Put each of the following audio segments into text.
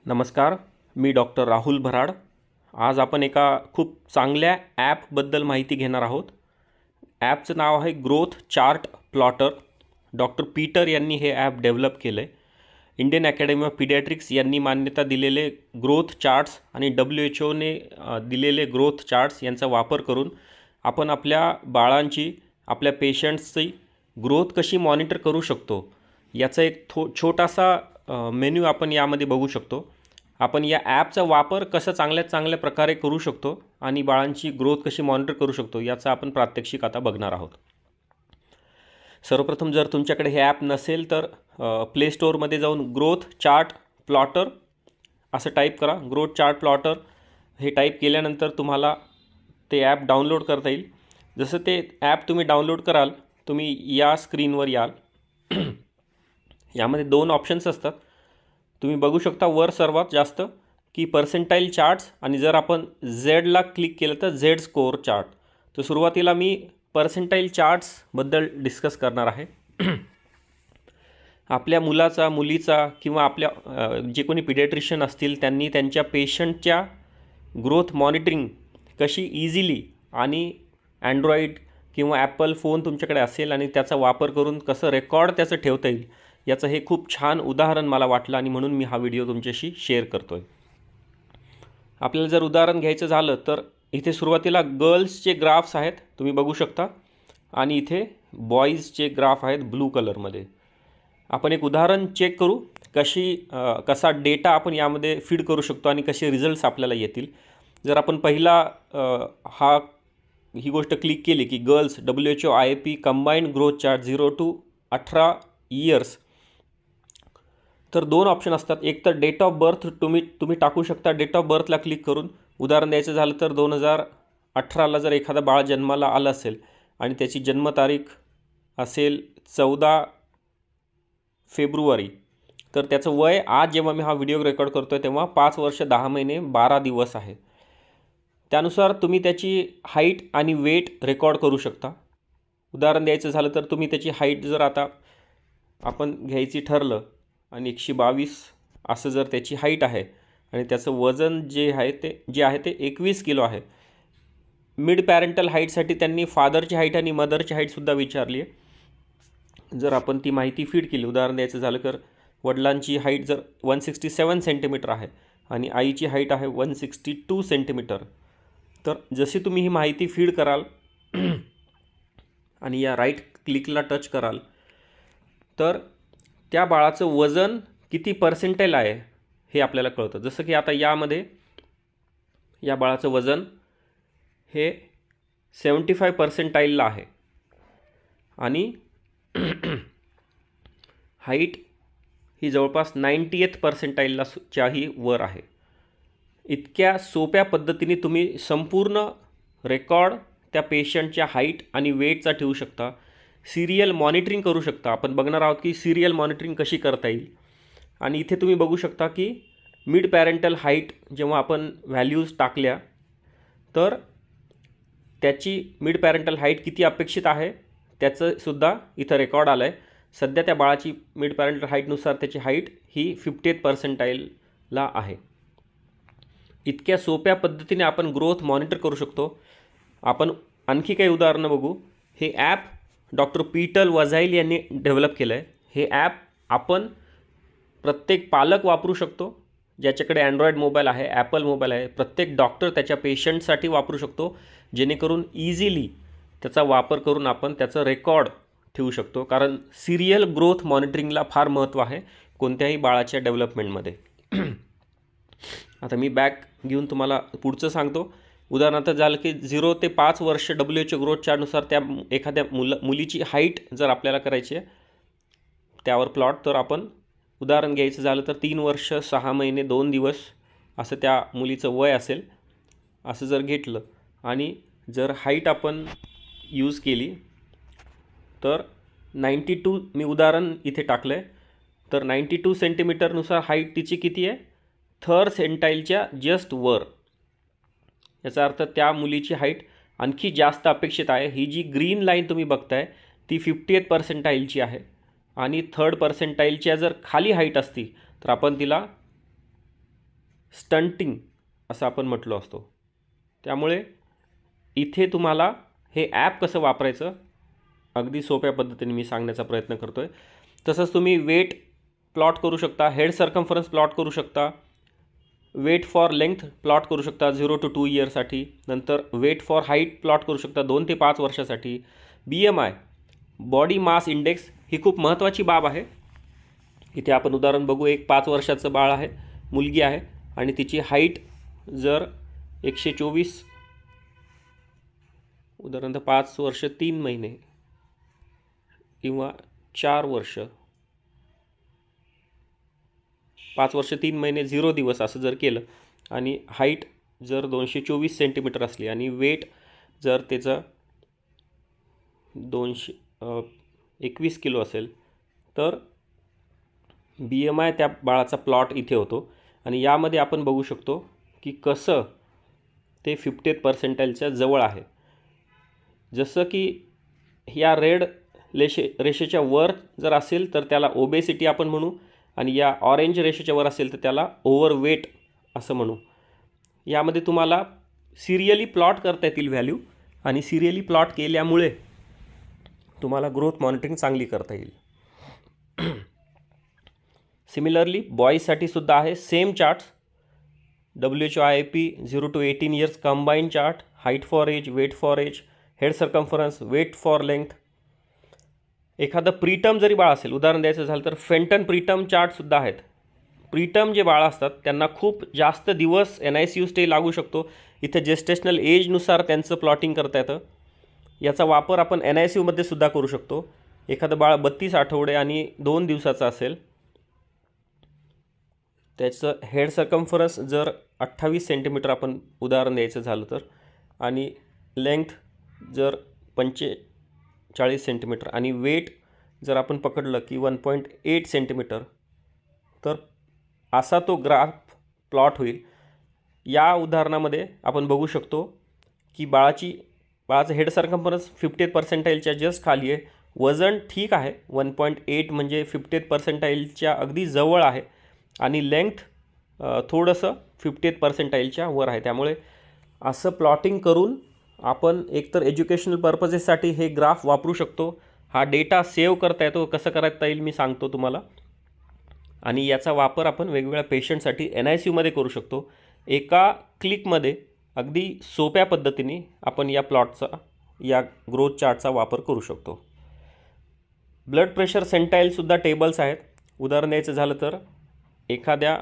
नमस्कार, मी डॉक्टर राहुल भराड। आज आपण एका खूप चांगल्या ॲपबद्दल माहिती घेणार आहोत। ॲपचं नाव आहे growth chart plotter. Doctor Peter यांनी हे ॲप डेव्हलप केलं आहे। इंडियन अकॅडमी ऑफ पीडियाट्रिक्स यांनी मान्यता दिलेले ग्रोथ चार्ट्स आणि WHO ने दिलेले ग्रोथ चार्ट्स यांचा वापर करून आपण आपल्या बाळांची, आपल्या पेशंट्सची ग्रोथ कशी मॉनिटर करू शकतो याचा एक छोटासा मेन्यू आपण यामध्ये बघू शकतो। आपण या ॲपचा वापर कसा चांगल्यात चांगल्या प्रकारे करू शकतो आणि बाळांची ग्रोथ कशी मॉनिटर करू शकतो याचा आपण प्रात्यक्षिक आता बघणार आहोत। सर्वप्रथम जर तुमच्याकडे हे ॲप नसेल तर प्ले स्टोअरमध्ये जाऊन ग्रोथ चार्ट प्लॉटर असं टाईप करा। ग्रोथ चार्ट प्लॉटर हे टाईप केल्यानंतर तुम्हाला ते ॲप डाउनलोड करता येईल। जसं ते ॲप तुम्ही डाउनलोड कराल, तुम्ही या स्क्रीनवर याल। यामध्ये दोन ऑप्शन्स असतात, तुम्ही बघू शकता वर सर्वात जास्त की पर्सेंटाईल चार्ट्स, आणि जर आपण झेडला क्लिक केलं तर झेड स्कोअर चार्ट। तर सुरुवातीला मी पर्सेंटाईल चार्ट्सबद्दल डिस्कस करणार आहे। आपल्या मुलाचा, मुलीचा किंवा आपल्या जे कोणी पीडियाट्रिशियन असतील त्यांनी त्यांच्या पेशंटच्या ग्रोथ मॉनिटरिंग कशी इझिली, आणि अँड्रॉईड किंवा ॲपल फोन तुमच्याकडे असेल आणि त्याचा वापर करून कसं रेकॉर्ड त्याचं ठेवता येईल याचं हे खूप छान उदाहरण मला वाटलं आणि म्हणून मी हा व्हिडिओ तुमच्याशी शेअर करतो आहे। आपल्याला जर उदाहरण घ्यायचं झालं तर इथे सुरुवातीला गर्ल्सचे ग्राफ्स आहेत, तुम्ही बघू शकता, आणि इथे बॉईजचे ग्राफ आहेत ब्लू कलरमध्ये। आपण एक उदाहरण चेक करू कसा डेटा आपण यामध्ये फीड करू शकतो आणि कसे रिझल्ट्स आपल्याला येतील। जर आपण पहिला ही गोष्ट क्लिक केली की girls WHO IAP combined growth chart 0 to 18 years, तर दोन ऑप्शन असतात। एक तर डेट ऑफ बर्थ तुम्ही टाकू शकता। डेट ऑफ बर्थला क्लिक करून उदाहरण द्यायचं झालं तर 2018ला जर एखादा बाळ जन्माला आलं असेल आणि त्याची जन्मतारीख असेल 14 फेब्रुवारी, तर त्याचं वय आज जेव्हा मी हा व्हिडिओ रेकॉर्ड करतो आहे तेव्हा 5 वर्ष 10 महिने 12 दिवस आहे। त्यानुसार तुम्ही त्याची हाईट आणि वेट रेकॉर्ड करू शकता। उदाहरण द्यायचं झालं तर तुम्ही त्याची हाईट जर आता आपण घ्यायची ठरलं आणि 122 असं जर त्याची हाईट आहे आणि त्याचं वजन जे आहे ते 21 किलो आहे। मिड पॅरेंटल हाईटसाठी त्यांनी फादरची हाईट आणि मदरची हाईटसुद्धा विचारली आहे। जर आपण ती माहिती फीड केली, उदाहरण द्यायचं झालं तर वडिलांची हाईट जर 167 सेंटीमीटर आहे आणि आईची हाईट आहे 162 सेंटीमीटर, तर जशी तुम्ही ही माहिती फीड कराल आणि या राईट क्लिकला टच कराल तर त्या बाळाचं वजन किती पर्सेंटाईल आहे हे आपल्याला कळतं। जसं की आता यामध्ये या बाळाचं वजन हे 75 पर्सेंटाईलला आहे आणि हाईट ही जवळपास 98 पर्सेंटाईललाच्याही वर आहे। इतक्या सोप्या पद्धतीने तुम्ही संपूर्ण रेकॉर्ड त्या पेशंटच्या हाईट आणि वेटचा ठेवू शकता। सिरियल मॉनिटरिंग करू शकता। आपण बघणार आहोत की सिरियल मॉनिटरिंग कशी करता येईल। आणि इथे तुम्ही बघू शकता की मिड पॅरेंटल हाईट जेव्हा आपण व्हॅल्यूज टाकल्या तर त्याची मिड पॅरेंटल हाईट किती अपेक्षित आहे त्याचं सुद्धा इथं रेकॉर्ड आलं आहे। सध्या त्या बाळाची मिड पॅरेंटल हाईटनुसार त्याची हाईट ही 50th पर्सेंटाईलला आहे। इतक्या सोप्या पद्धतीने आपण ग्रोथ मॉनिटर करू शकतो। आपण आणखी काही उदाहरणं बघू। हे ॲप डॉक्टर पीटर वझाईल यांनी डेव्हलप केलं आहे। हे ॲप आपण प्रत्येक पालक वापरू शकतो, ज्याच्याकडे अँड्रॉईड मोबाईल आहे, ॲपल मोबाईल आहे। प्रत्येक डॉक्टर त्याच्या पेशंटसाठी वापरू शकतो, जेणेकरून इझिली त्याचा वापर करून आपण त्याचं रेकॉर्ड ठेवू शकतो। कारण सिरियल ग्रोथ मॉनिटरिंगला फार महत्त्व आहे कोणत्याही बाळाच्या डेव्हलपमेंटमध्ये। आता मी बॅक घेऊन तुम्हाला पुढचं सांगतो। उदाहरणार्थ झालं की 0 ते 5 वर्ष WHO ग्रोथ चार्टनुसार त्या एखाद्या मुलीची हाईट जर आपल्याला करायची आहे त्यावर प्लॉट, तर आपण उदाहरण घ्यायचं झालं तर 3 वर्ष 6 महिने 2 दिवस असं त्या मुलीचं वय असेल, असं जर घेतलं आणि जर हाईट आपण यूज केली तर 92, मी उदाहरण इथे टाकलं आहे, तर 92 सेंटीमीटरनुसार हाईट तिची किती आहे, 3rd सेंटाईलच्या जस्ट वर। याचा अर्थ त्या मुलीची हाईट आणखी जास्त अपेक्षित आहे। ही जी ग्रीन लाईन तुम्ही बघताय ती 50th पर्सेंटाईलची आहे आणि 3rd पर्सेंटाईलच्या जर खाली हाईट असती तर आपण तिला स्टंटिंग असं आपण म्हटलो असतो. त्यामुळे इथे तुम्हाला हे ॲप कसं वापरायचं अगदी सोप्या पद्धतीने मी सांगण्याचा प्रयत्न करतो आहे. तसंच तुम्ही वेट प्लॉट करू शकता, हेड सर्कम्फरन्स प्लॉट करू शकता, वेट फॉर लेंथ प्लॉट करू शकता 0 to 2 इयरसाठी, नंतर वेट फॉर हाईट प्लॉट करू शकता 2 ते 5 वर्षासाठी. BMI बॉडी मास इंडेक्स ही खूप महत्त्वाची बाब आहे. इथे आपण उदाहरण बघू. एक 5 वर्षाचं बाळ आहे, मुलगी आहे आणि तिची हाईट जर 124, उदाहरणार्थ 5 वर्ष 3 महिने किंवा 4 वर्ष, 5 वर्ष 3 महिने 0 दिवस असं जर केलं आणि हाईट जर 224 सेंटीमीटर असली आणि वेट जर त्याचं 221 किलो असेल तर BMI त्या बाळाचा प्लॉट इथे होतो. आणि यामध्ये आपण बघू शकतो की कसं ते 50th पर्सेंटाईलच्या जवळ आहे. जसं की या रेड रेषेच्या वर जर असेल तर त्याला ओबेसिटी आपण म्हणू आणि या ऑरेंज रेषेच्या वर असेल तर त्याला ओव्हरवेट असं म्हणू. यामध्ये तुम्हाला सिरियली प्लॉट करता येतील व्हॅल्यू आणि सिरियली प्लॉट केल्यामुळे तुम्हाला ग्रोथ मॉनिटरिंग चांगली करता येईल. सिमिलरली बॉईजसाठी सुद्धा आहे same charts. WHO IAP 0 to 18 इयर्स combine chart, height for age, weight for age, head circumference, weight for length. एखादं प्रीटर्म जरी बाळ असेल, उदाहरण द्यायचं झालं तर फेंटन प्रीटर्म चार्टसुद्धा आहेत. प्रीटर्म जे बाळ असतात त्यांना खूप जास्त दिवस NICU स्टे लागू शकतो. इथे जेस्टेशनल एजनुसार त्यांचं प्लॉटिंग करता येतं. याचा वापर आपण NICUमध्ये सुद्धा करू शकतो. एखादं बाळ 32 आठवडे आणि 2 दिवसाचं असेल, त्याचं हेड सर्कम्फरन्स जर 28 सेंटीमीटर आपण उदाहरण द्यायचं झालं तर, आणि लेंथ जर 45 सेंटीमीटर आणि वेट जर आपण पकडलं की 1.8 सेंटीमीटर, तर असा तो ग्राफ प्लॉट होईल. या उदाहरणामध्ये आपण बघू शकतो की बाळाचं हेड सर्कम्फरन्स 50th पर्सेंटाईलच्या जस्ट खाली आहे. वजन ठीक आहे, 1.8 म्हणजे 50th पर्सेंटाईलच्या अगदी जवळ आहे आणि लेंथ थोडंसं 50th पर्सेंटाईलच्या वर आहे. त्यामुळे असं प्लॉटिंग करून आपण एकतर एज्युकेशनल पर्पजेससाठी हे ग्राफ वापरू शकतो. हा डेटा सेव्ह करता येतो. कसं करता येईल मी सांगतो तुम्हाला. आणि याचा वापर आपण वेगवेगळ्या पेशंटसाठी NICUमध्ये करू शकतो. एका क्लिकमध्ये अगदी सोप्या पद्धतीने आपण या प्लॉटचा, या ग्रोथ चार्टचा वापर करू शकतो. ब्लड प्रेशर सेंटाईलसुद्धा टेबल्स आहेत. उदाहरण द्यायचं झालं तर एखाद्या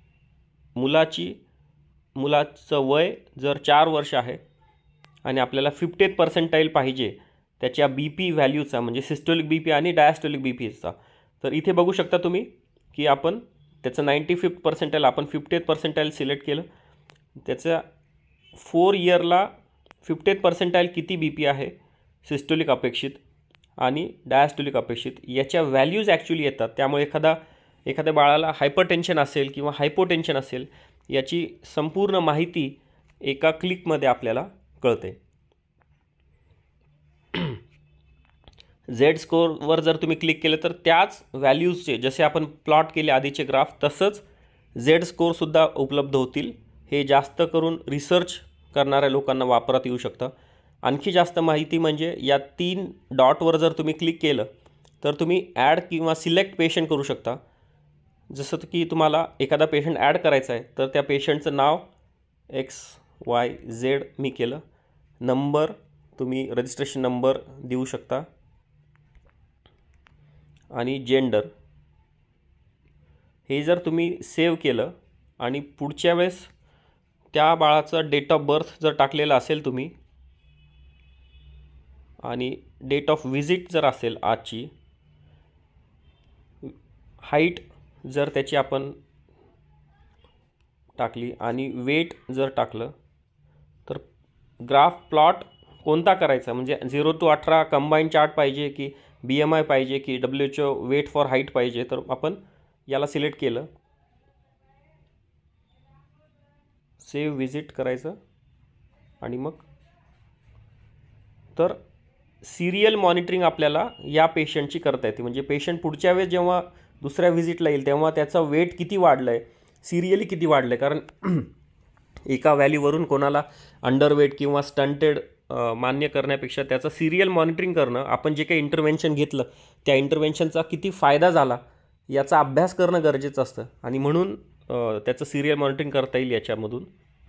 मुलाचं वय जर 4 वर्ष आहे आणि आपल्याला 50th पर्सेंटाईल पाहिजे त्याच्या BP व्हॅल्यूचा, म्हणजे सिस्टोलिक BP आणि डायस्टोलिक BPचा, तर इथे बघू शकता तुम्ही की आपण त्याचं 95th पर्सेंटाईल, आपण 50th पर्सेंटाईल सिलेक्ट केलं. त्याच्या 4 इयरला 50th पर्सेंटाईल किती BP आहे सिस्टोलिक अपेक्षित आणि डायस्टोलिक अपेक्षित, याच्या व्हॅल्यूज ॲक्च्युली येतात. त्यामुळे एखाद्या बाळाला हायपरटेन्शन असेल किंवा हायपोटेन्शन असेल याची संपूर्ण माहिती एका क्लिकमध्ये आपल्याला कळते. Z स्कोअरवर जर तुम्ही क्लिक केलं तर त्याच व्हॅल्यूजचे, जसे आपण प्लॉट केले आधीचे ग्राफ, तसंच Z स्कोअरसुद्धा उपलब्ध होतील. हे जास्त करून रिसर्च करणाऱ्या लोकांना वापरात येऊ शकतं. आणखी जास्त माहिती म्हणजे या 3 डॉटवर जर तुम्ही क्लिक केलं तर तुम्ही ॲड किंवा सिलेक्ट पेशंट करू शकता. जसं की तुम्हाला एखादा पेशंट ॲड करायचा आहे तर त्या पेशंटचं नाव XYZ मी केलं. नंबर तुम्ही रजिस्ट्रेशन नंबर देऊ शकता आणि जेंडर. हे जर तुम्ही सेव्ह केलं आणि पुढच्या वेळेस त्या बाळाचं डेट ऑफ बर्थ जर टाकलेलं असेल तुम्ही आणि डेट ऑफ विजिट जर असेल आजची, हाईट जर त्याची आपण टाकली आणि वेट जर टाकलं तर ग्राफ प्लॉट कोणता करायचा, म्हणजे 0 to 18 कंबाईन चार्ट पाहिजे की BMI पाहिजे की WHO वेट फॉर हाईट पाहिजे, तर आपण याला सिलेक्ट केलं, सेव्ह विजिट करायचं आणि मग तर सिरियल मॉनिटरिंग आपल्याला या पेशंटची करता येते. म्हणजे पेशंट पुढच्या वेळेस जेव्हा दुसऱ्या व्हिजिटला येईल तेव्हा त्याचा वेट किती वाढलं आहे, सिरियली किती वाढलं आहे, कारण एका व्हॅल्यूवरून कोणाला अंडरवेट किंवा स्टंटेड मान्य करण्यापेक्षा त्याचं सिरियल मॉनिटरिंग करणं, आपण जे काही इंटरव्हेन्शन घेतलं त्या इंटरव्हेन्शनचा किती फायदा झाला याचा अभ्यास करणं गरजेचं असतं, आणि म्हणून त्याचं सिरियल मॉनिटरिंग करता येईल याच्यामधून.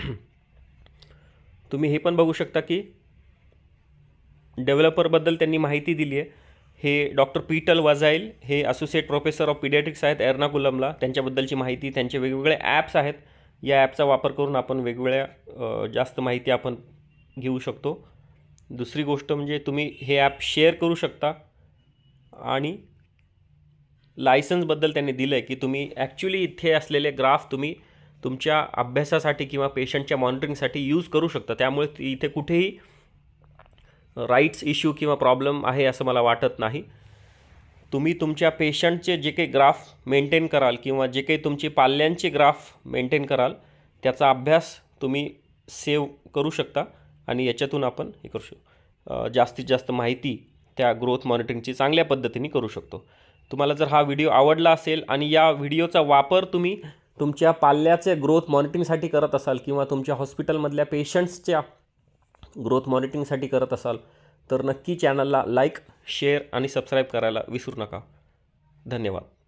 तुम्ही हे पण बघू शकता की डेव्हलपरबद्दल त्यांनी माहिती दिली आहे. हे डॉक्टर पीटर वजाईल, हे असोसिएट प्रोफेसर ऑफ पीडियाट्रिक्स आहेत एर्नाकुलमला. त्यांच्याबद्दलची माहिती, त्यांचे वेगवेगळे ॲप्स आहेत. या ॲपचा वापर करून आपण वेगवेगळ्या जास्त माहिती आपण घेऊ शकतो. दुसरी गोष्ट म्हणजे तुम्ही हे ॲप शेअर करू शकता, आणि लायसन्सबद्दल त्यांनी दिलं आहे की तुम्ही ॲक्च्युली इथे असलेले ग्राफ तुम्ही तुमच्या अभ्यासासाठी किंवा पेशंटच्या मॉनिटरिंगसाठी यूज करू शकता. त्यामुळे इथे कुठेही राईट्स इश्यू किंवा प्रॉब्लेम आहे असं मला वाटत नाही. तुम्ही तुमच्या पेशंटचे जे काही ग्राफ मेंटेन कराल किंवा जे काही तुमचे पाल्यांचे ग्राफ मेंटेन कराल त्याचा अभ्यास तुम्ही सेव्ह करू शकता, आणि याच्यातून आपण हे करू शकतो, जास्तीत जास्त माहिती त्या ग्रोथ मॉनिटरिंगची चांगल्या पद्धतीने करू शकतो. तुम्हाला जर हा व्हिडिओ आवडला असेल आणि या व्हिडिओचा वापर तुम्ही तुमच्या पाल्याचे ग्रोथ मॉनिटरिंगसाठी करत असाल किंवा तुमच्या हॉस्पिटलमधल्या पेशंट्सच्या ग्रोथ मॉनिटरिंगसाठी करत असाल तर नक्की चॅनलला लाईक, शेअर आणि सबस्क्राईब करायला विसरू नका. धन्यवाद.